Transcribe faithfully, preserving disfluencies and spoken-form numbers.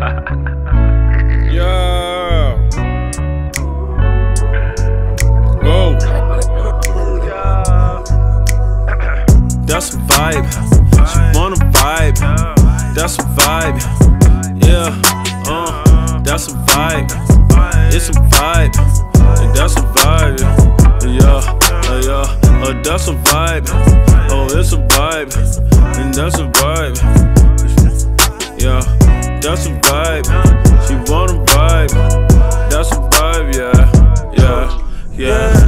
Yeah. Go. That's a vibe. She wanna vibe. That's a vibe. Yeah. Uh. That's a vibe. It's a vibe. And that's a vibe. Yeah. Uh, yeah. Uh, that's a vibe. Oh, it's a vibe. And that's a vibe. Yeah. That's a vibe. She wanna vibe. That's a vibe. Yeah. Yeah. Yeah.